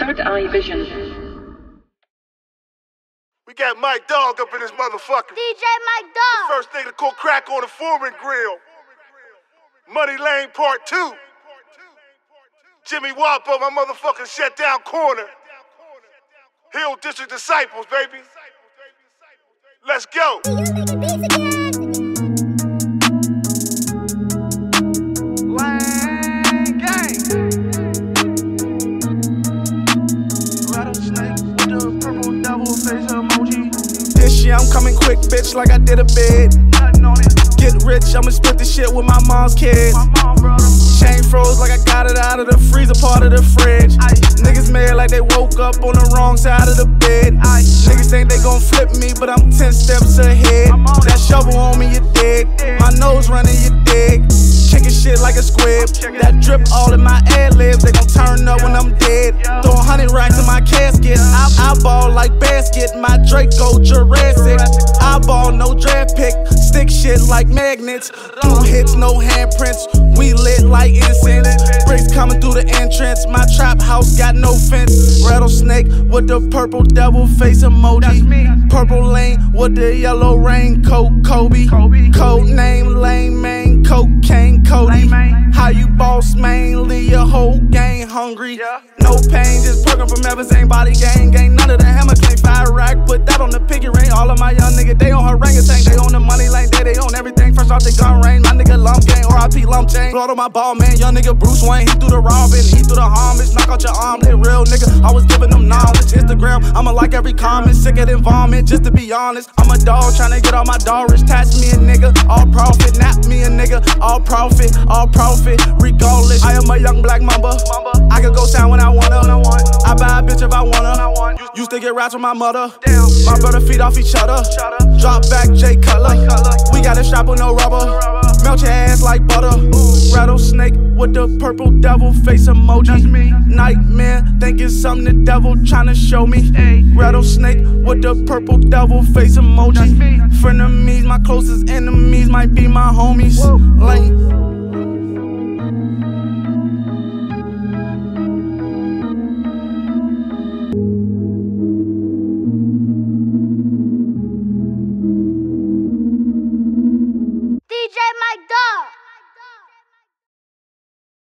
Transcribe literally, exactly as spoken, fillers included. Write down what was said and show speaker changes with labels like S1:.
S1: Third eye vision.
S2: We got Mike Dog up in this motherfucker.
S3: D J Mike Dog.
S2: The first nigga to cook crack on the Foreman grill. Muney Lane Part two. Jimmy Wopo, my motherfucking shut down corner. Hill District Disciples, baby. Let's go.
S4: Lane gang. Rattlesnake with the purple devil face emoji. This year I'm coming quick, bitch, like I did a bid. Nothing on it. Get rich, I'ma split the shit with my mom's kids. My mom, brother. Chain froze like I got it out of the freezer part of the fridge. Ice. Niggas mad like they woke up on the wrong side of the bed. Ice. Niggas think they gon' flip me, but I'm ten steps ahead. That shovel on me, you dig. My nose running, you dig. Kicking shit like a squib. That drip all in my ad-libs. They gon' turn up when I'm dead. Throw a hundred racks in my casket. I, I ball like basket. My Draco Jurassic. I ball no draft pick. Stick shit like magnets. Two hits, no handprints. We lit like incense. Bricks coming through the entrance. My trap house got no fence. Rattlesnake with the purple devil face emoji. Purple Lane with the yellow raincoat. Kobe. Code name Lane Man. Cocaine Cody. How you boss mainly your whole gang hungry. No pain, just perking from Eversane body gang. Gang none of the hammer claim fire rack. Put that on the piggy ring. All of my young niggas, they on orangutan. They on the money lane, they, they on everything. Fresh off the gun range. My nigga lump gang, R I P lump chain. Blood on my ball, man. Young nigga Bruce Wayne. He threw the robbing, he threw the homage. Knock out your arm, they real nigga. I was giving them knowledge. Instagram, I'ma like every comment. Sicker than vomit, just to be honest. I'm a dog trying to get all my dog rich. Tax me a nigga, all profit. Nap me a nigga, all profit, all profit. Regardless, I am a young black mamba. I can go sound when I wanna. I buy a bitch if I wanna. Used to get raps with my mother. My brother feed off each other. Drop back J Cutler. We got a strap with no rubber. Melt your ass like butter. Rattlesnake with the purple devil face emoji. Nightmare, think it's something the devil tryna show me. Rattlesnake with the purple devil face emoji. Frenemies, my closest enemies might be my homies. Lane.